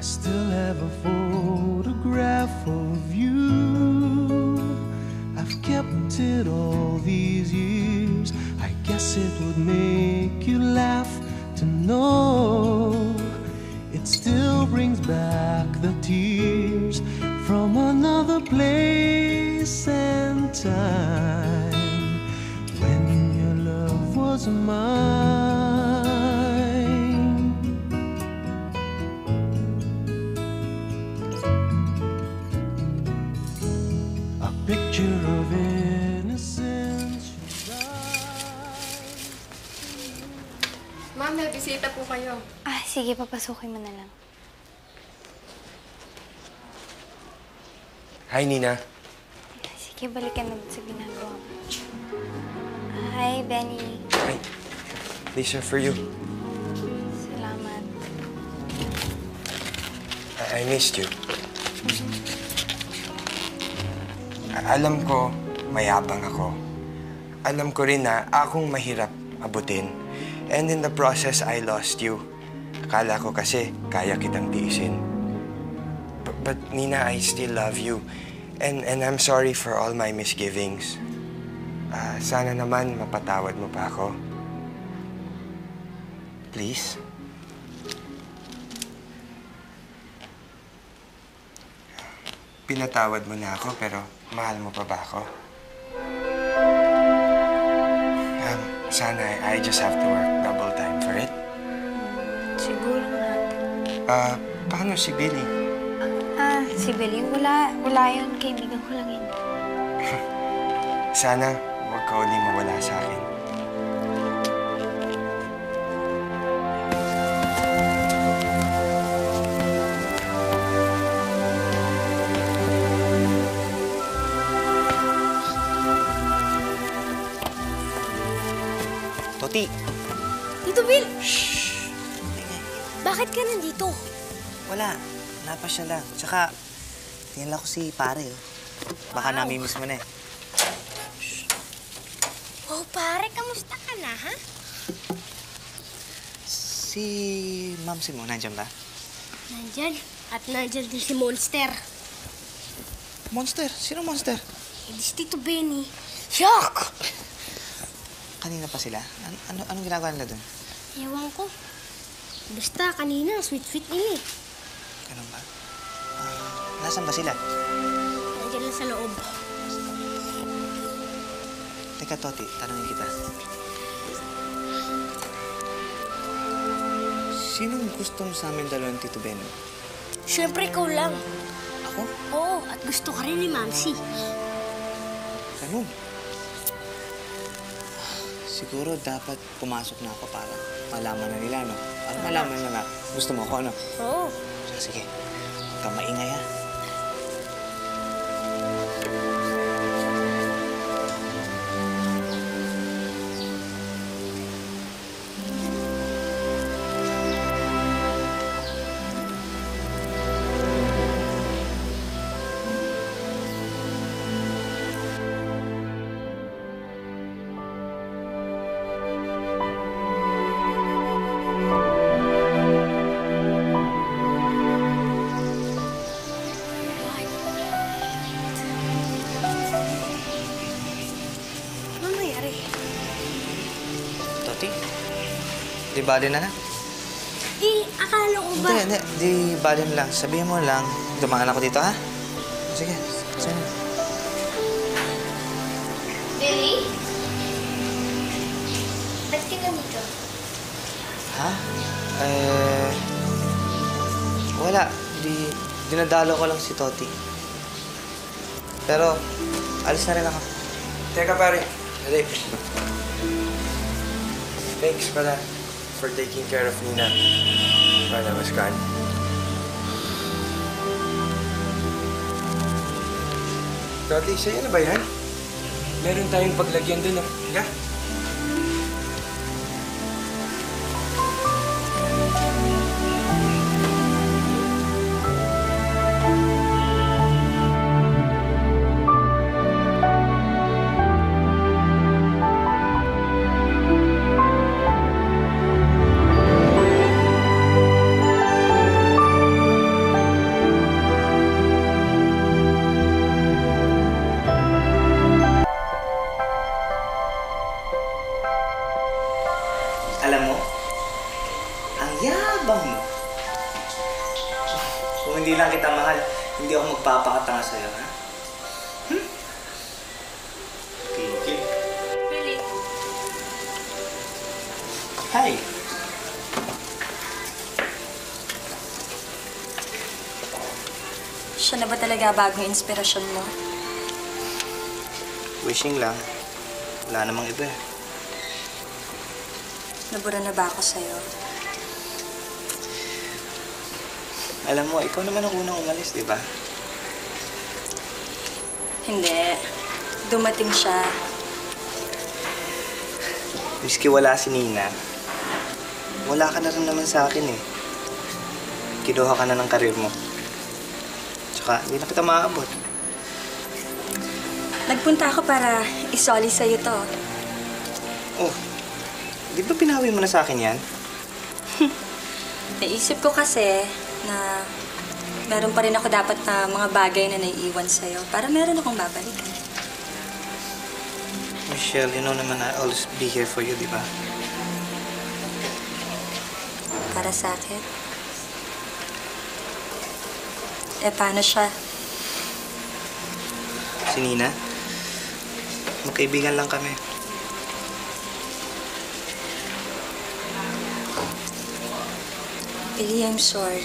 still have a photograph of you. I've kept it all these years. I guess it would make you laugh to know it still brings back the tears from another place and time when your love was mine. A picture of innocence. Ma'am, may bisita po kayo. Ah, sige, papasukin mo na lang. Hi, Nina. Sige, balikan na sa ginagawa mo. Hi, Benny. Hi. These are for you. Salamat. I missed you. Alam ko, mayabang ako. Alam ko rin na akong mahirap abutin. And in the process, I lost you. Akala ko kasi kaya kitang tiisin. But Nina, I still love you. And I'm sorry for all my misgivings. Sana naman mapatawad mo pa ako. Please? Pinatawad mo na ako, pero mahal mo pa ba ako? Sana I just have to work double time for it. Siguro nga. Paano si Billy? Si Billy, wala yun. Kaibigan ko lang yun. Sana huwag ka uling mawala sa akin. Toti! Tito Bill! Shhh! Ingay. Bakit ka nandito? Wala. Napasya lang. Tsaka, tinala ko si pare. Oh. Baka namimiss mo na eh. Oh, pare, kamusta ka na, ha? Si Mamsi mo, nandiyan ba? Nandyan. At nandyan din si Monster. Monster? Sino Monster? Eh, di si Tito Benny. Shock! Kanina pa sila. Anong ginagawa nila doon? Ewan ko. Basta, kanina, sweet-sweet nila eh. Ganun ba? Nasaan ba sila? Nandyan lang sa loob. Teka, Toti, tanongin kita. Sinong gustong sa amin dalawang Tito Ben? Siyempre, ikaw lang. Ako? Oo, at gusto ka rin ni Mamsi. Ganun. Siguro dapat pumasok na ako para malaman na nila, no? Para malaman na gusto mo ako, ano? Oo. Sige, huwag kang maingay, ha? Di bali na lang. Akala ko ba? Hindi. Di bali na lang. Sabihin mo lang, dumaan ako dito, ha? Sige. Sige. Billy? Ba't ka nandito? Ha? Wala. Dinadalo ko lang si Toti. Pero, alis na rin ako. Teka, pare. Dali. Thanks pala for taking care of Nina while I was gone. Toti, sa'yo na ba yan? Meron tayong paglagyan doon, ah. Yeah? hindi lang kita mahal, hindi ako magpapakatanga sa'yo, ha? Tigil. Really? Hi! Siya na ba talaga bagong inspirasyon mo? Wishing lang. Wala namang iba eh. Nabura na ba ako sa'yo? Alam mo, ikaw naman ang unang umalis, di ba? Hindi. Dumating siya. Miski wala si Nina, wala ka na rin naman sa akin eh. Kinuha ka na ng karir mo. Tsaka, hindi na kita maaabot. Nagpunta ako para isoli sa'yo to. Oh, di ba pinawi mo na sa akin yan? Naisip ko kasi na meron pa rin ako dapat na mga bagay na naiiwan sa'yo para meron akong babalikan. Michelle, you know naman I'll always be here for you, di ba? Para sa akin. Eh, paano siya? Si Nina, magkaibigan lang kami. Billy, I'm sorry.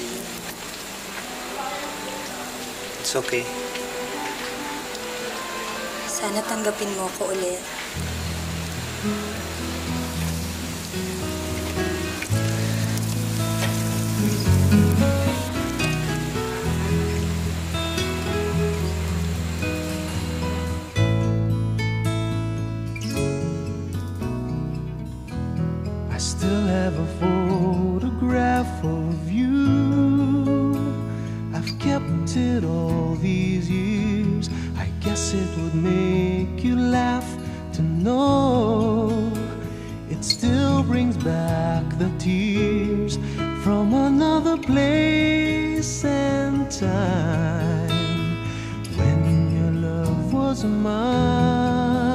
It's okay. Sana tanggapin mo ko ulit. I still have a photograph of you. I've kept it all these years. I guess it would make you laugh to know it still brings back the tears from another place and time when your love was mine.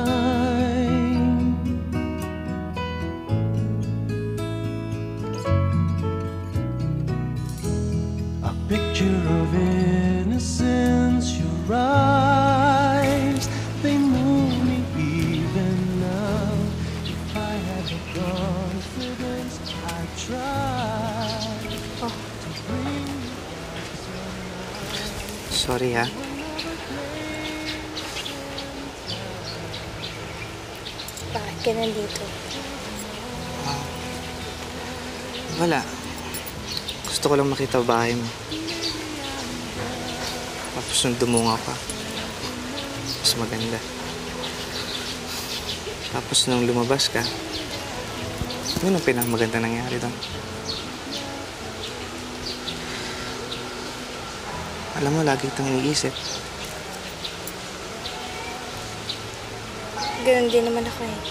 A picture of innocence, your eyes, they move me even now. If I had the confidence, I'd try to bring Sorry, ha? Bakit ka nandito? Wala. Gusto ko lang makita bahay mo. Tapos nung dumunga pa, mas maganda. Tapos nung lumabas ka, yun ang pinakamaganda nangyari doon. Alam mo, lagi itong iniisip. Ganun din naman ako eh.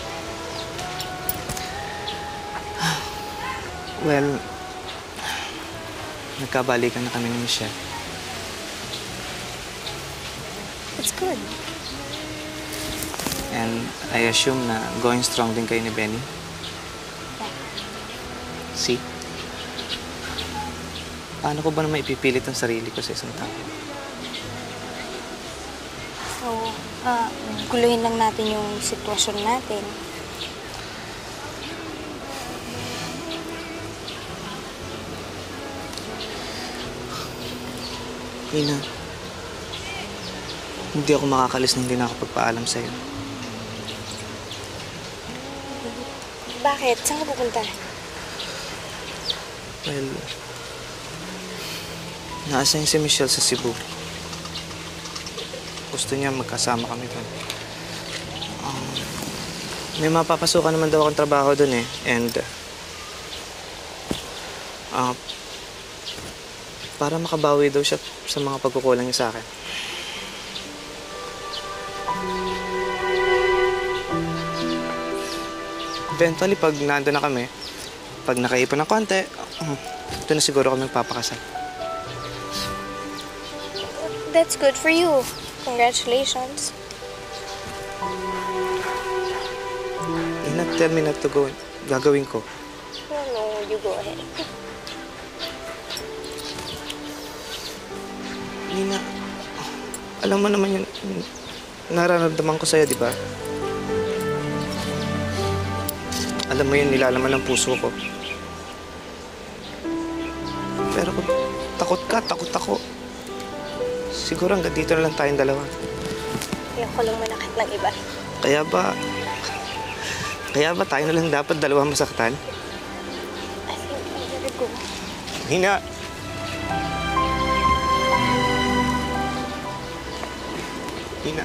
Well, nagkabalikan na kami ni Michelle. It's good. And I assume na going strong din kayo ni Benny. See? Paano ko ba naman ipipilit ang sarili ko sa isang tao? So, guluhin lang natin yung sitwasyon natin. Nina, hindi ako makakalis nang hindi na ako pagpaalam sa'yo. Bakit? Saan ka pupunta? Well, na-assign si Michelle sa Cebu. Gusto niya magkasama kami doon. May mapapasukan naman daw akong trabaho doon eh. And, para makabawi daw siya sa mga pagkukulang niya sa akin. Eventually, pag nandun na kami, pag nakaipon ng konti, ito na siguro kami magpapakasal. That's good for you. Congratulations. You're not tell me not to go. Gagawin ko. No, you go ahead. Alam mo naman yung nararamdaman ko sa'yo, di ba? Alam mo yun, nilalaman ng puso ko. Pero kung takot ka, takot ako. Siguro hanggang dito na lang tayong dalawa. Ayoko lang manakit ng iba. Kaya ba tayo na lang dapat dalawa masaktan? I think I'm gonna go. Nina! Nina.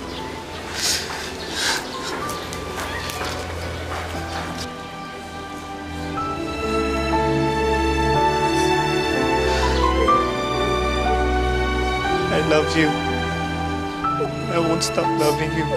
I love you. I won't stop loving you.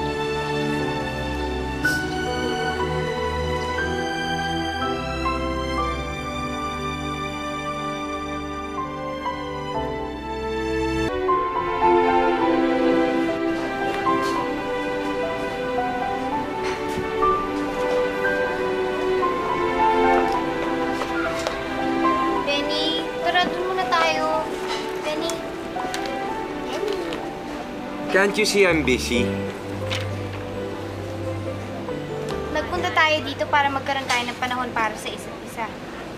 Benny, tara dun muna tayo. Benny. Can't you see I'm busy? Nagpunta tayo dito para magkaroon tayo ng panahon para sa isa't isa.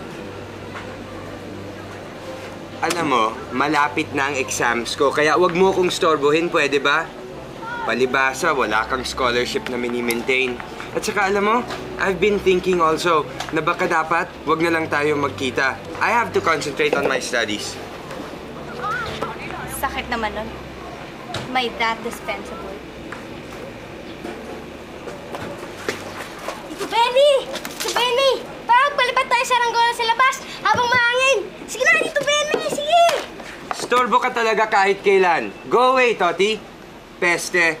Alam mo, malapit na ang exams ko, kaya wag mo akong storbohin, pwede ba? Palibasa, wala kang scholarship na mini-maintain. At saka alam mo, I've been thinking also na baka dapat wag na lang tayo magkita. I have to concentrate on my studies. Sakit naman nun. May that dispensable. Ito, Benny! Ito, Benny! Parang palipat tayo sa ranggola sa labas habang mahangin. Sige na, dito, Benny! Sige! Storbo ka talaga kahit kailan. Go away, Toti. Peste.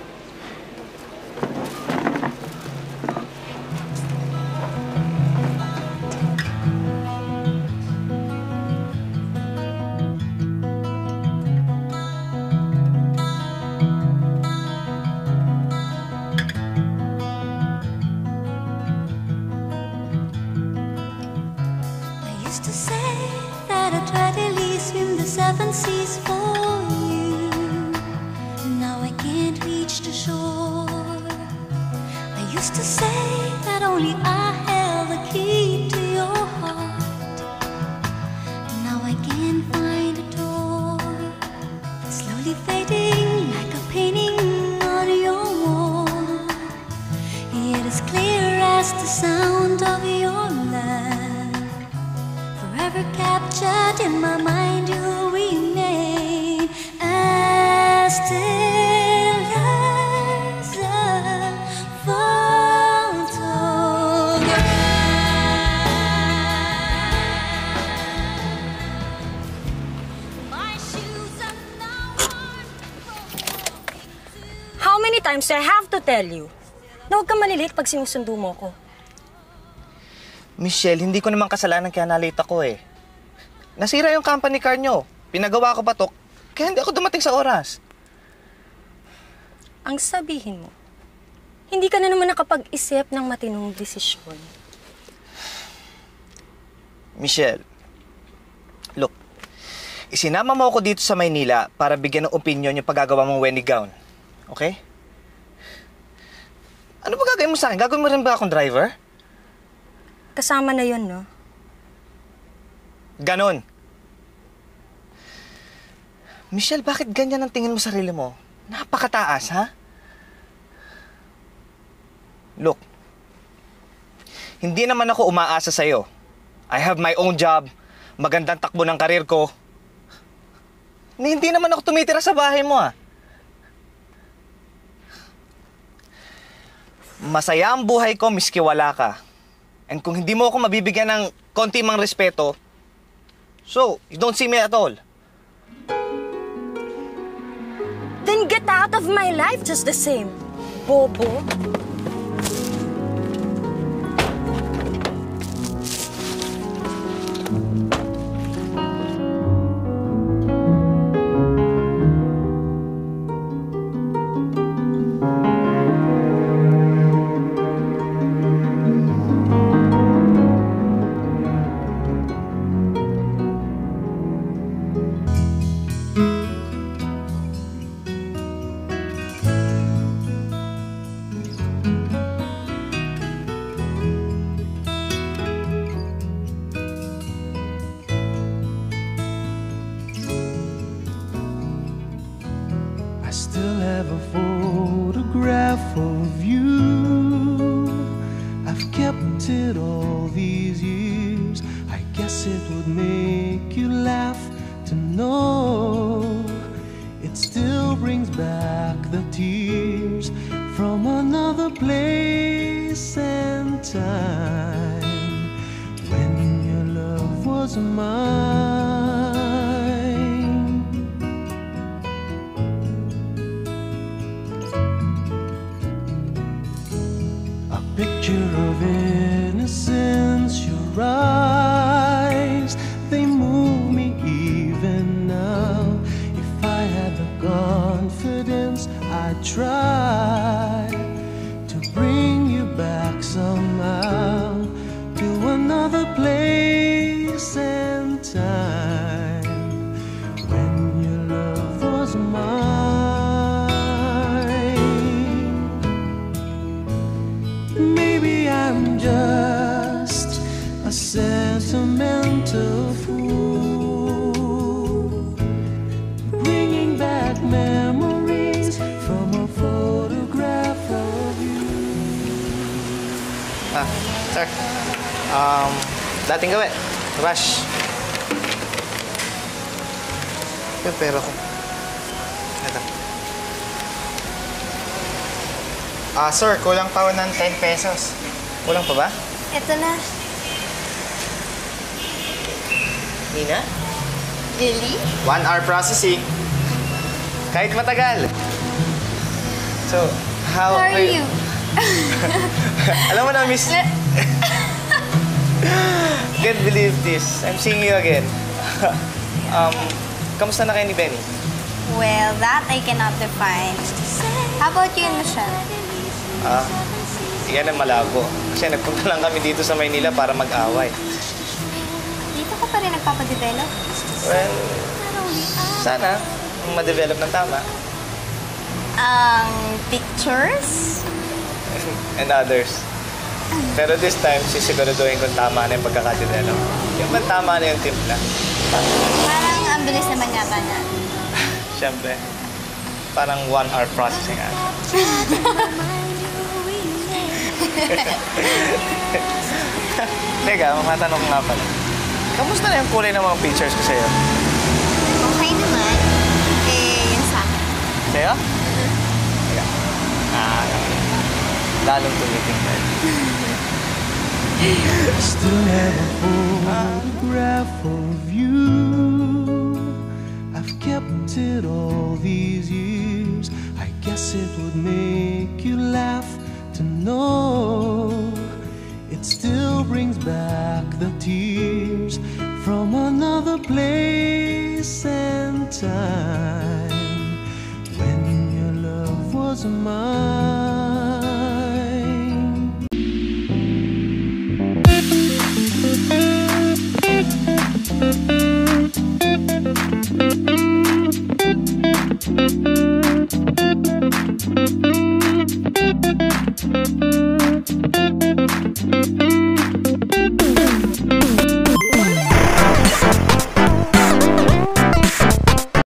I used to say that I'd readily swim the seven seas for you. Now I can't reach the shore. I used to say that only I held the key to your heart. Now I can't find a door. Slowly fading like a painting on your wall. It is clear as the sound of your laugh. Forever captured in my mind, you'll remain as still as a photograph. My shoes are now worn from How many times do I have to tell you na huwag kang malilit pag sinusundo mo ko? Michelle, hindi ko naman kasalanan kaya nalate ako eh. Nasira yung company car nyo. Pinagawa ko pa to, kaya hindi ako dumating sa oras. Ang sabihin mo, hindi ka na naman nakapag-isip ng matinong desisyon. Michelle, look, isinama mo ako dito sa Maynila para bigyan ng opinion yung paggagawa mong wedding gown. Okay? Ano ba gagawin mo sa akin? Gagawin mo rin ba akong driver? Kasama na yun, no? Ganon. Michelle, bakit ganyan ang tingin mo sa sarili mo? Napakataas, ha? Look, hindi naman ako umaasa sa'yo. I have my own job, magandang takbo ng karir ko. Hindi naman ako tumitira sa bahay mo, ha? Masaya ang buhay ko miski wala ka. And kung hindi mo ako mabibigyan ng konti mang respeto, so, you don't see me at all. Then get out of my life just the same, bobo. still have a photograph of you. I've kept it all these years. I guess it would make you laugh to know it still brings back the tears from another place and time when your love was mine. A picture of innocence, your eyes, they move me even now. If I had the confidence, I'd try to bring you back somehow to another place and time when your love was mine. Maybe I'm just a sentimental fool, bringing back memories from a photograph of you. Sir. Dating gawin. Rush. Yung pera ko. Ito. Sir, kulang pa ng 10 pesos. Kulang pa ba? Ito na. Nina? Really? 1 hour processing. Kahit matagal. So, how are you? Alam mo na, miss... Can't believe this. I'm seeing you again. Kamusta na kayo ni Benny? Well, that I cannot define. How about you and Michelle? Yan ang malabo. Kasi nagpunta lang kami dito sa Maynila para mag-away. Dito ka pa rin nagpapadevelop? Well, sana ma-develop ng tama. Pictures? And others. Pero this time, sisiguraduhin kung tama na yung pagkakadevelop. Yung ba tama na yung timpla? Parang ang bilis naman yata niya. Siyempre, parang 1 hour processing ata. Teka, makatanong ko nga pala. Kamusta na yung kulay ng mga pictures ko sa'yo? Okay naman. Yun sa akin. Sa'yo? Teka. Lalong tumitingnan. I still have a photograph of you. I've kept it all these years. I guess it would make you laugh to know it still brings back the tears from another place and time when your love was mine. Thank you.